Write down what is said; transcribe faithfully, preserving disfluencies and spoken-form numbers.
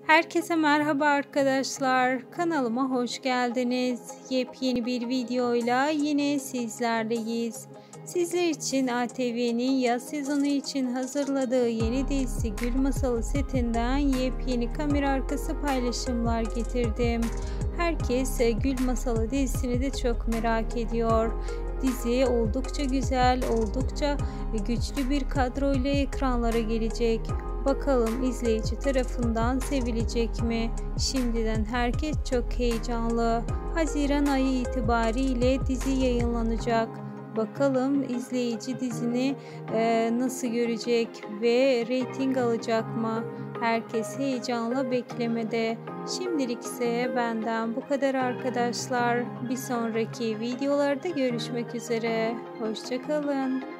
Herkese merhaba arkadaşlar. Kanalıma hoş geldiniz. Yepyeni bir videoyla yine sizlerleyiz. Sizler için A T V'nin yaz sezonu için hazırladığı yeni dizisi Gül Masalı setinden yepyeni kamera arkası paylaşımlar getirdim. Herkes Gül Masalı dizisini de çok merak ediyor. Dizi oldukça güzel, oldukça güçlü bir kadroyla ekranlara gelecek. Bakalım izleyici tarafından sevilecek mi? Şimdiden herkes çok heyecanlı. Haziran ayı itibariyle dizi yayınlanacak. Bakalım izleyici dizini e, nasıl görecek ve reyting alacak mı? Herkes heyecanla beklemede. Şimdilik ise benden bu kadar arkadaşlar. Bir sonraki videolarda görüşmek üzere. Hoşça kalın.